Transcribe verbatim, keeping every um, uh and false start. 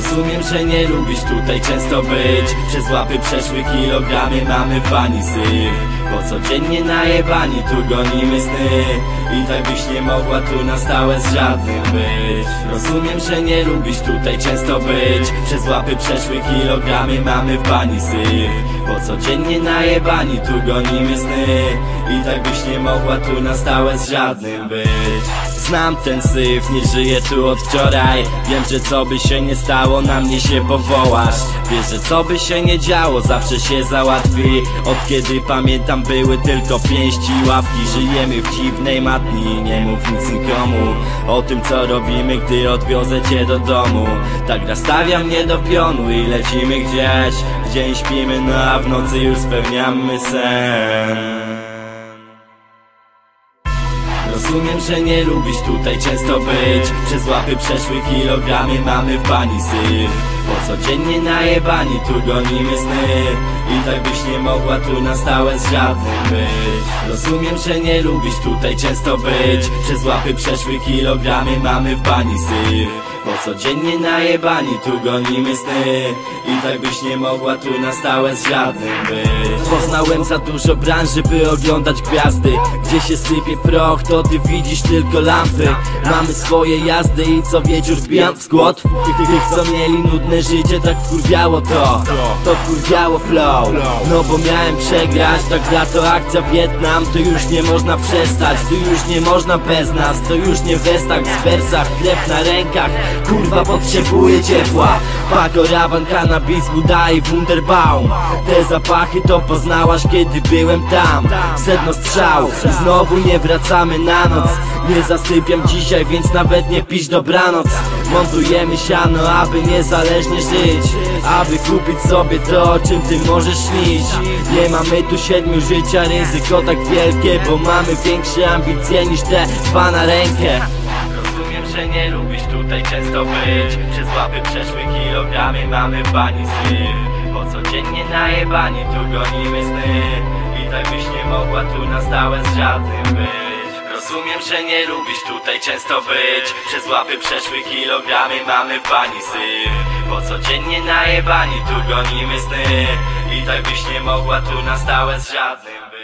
Rozumiem, że nie lubisz tutaj często być. Przez łapy przeszły kilogramy, mamy w bani syf. Bo codziennie najebani tu gonimy sny. I tak byś nie mogła tu na stałe z żadnym być. Rozumiem, że nie lubisz tutaj często być. Przez łapy przeszły kilogramy, mamy w bani syf. Bo codziennie najebani tu gonimy sny. I tak byś nie mogła tu na stałe z żadnym być. Znam ten syf, nie żyję tu od wczoraj. Wiem, że co by się nie stało, na mnie się powołasz. Wiesz, że co by się nie działo, zawsze się załatwi. Od kiedy pamiętam, były tylko pięści i łapki. Żyjemy w dziwnej matni, nie mów nic nikomu o tym, co robimy, gdy odwiozę cię do domu. Tak nastawia mnie do pionu i lecimy gdzieś. W dzień śpimy, no a w nocy już spełniamy sen. Rozumiem, że nie lubisz tutaj często być. Przez łapy przeszły kilogramy, mamy w bani syf. Bo codziennie najebani tu gonimy sny. I tak byś nie mogła tu na stałe z żadnym być. Rozumiem, że nie lubisz tutaj często być. Przez łapy przeszły kilogramy, mamy w bani syf. Bo codziennie najebani tu gonimy sny. I tak byś nie mogła tu na stałe z żadnym być. Poznałem za dużo branży, by oglądać gwiazdy. Gdzie się sypie proch, to ty widzisz tylko lampy. Mamy swoje jazdy i co wieczór wbijam w skład. Tych, tych co mieli nudne życie, tak wkurwiało to. To wkurwiało flow. No bo miałem przegrać, tak lato akcja Wietnam. To już nie można przestać, to już nie można bez nas. To już nie w westach, w wersach, chleb na rękach. Kurwa potrzebuje ciepła. Pako, raban, cannabis, Buda i Wunderbaum. Te zapachy to poznałaś, kiedy byłem tam. Sedno strzał, znowu nie wracamy na noc. Nie zasypiam dzisiaj, więc nawet nie pisz dobranoc. Montujemy siano, aby niezależnie żyć. Aby kupić sobie to, o czym ty możesz śnić. Nie mamy tu siedmiu życia, ryzyko tak wielkie, bo mamy większe ambicje niż te dwa na rękę. Rozumiem, że nie lubisz tutaj często być. Przez łapy przeszły kilogramy, mamy w bani syf. Bo codziennie najebani tu gonimy sny. I tak byś nie mogła tu na stałe z żadnym być. Rozumiem, że nie lubisz tutaj często być. Przez łapy przeszły kilogramy, mamy w bani syf. Bo codziennie najebani tu gonimy sny. I tak byś nie mogła tu na stałe z żadnym być.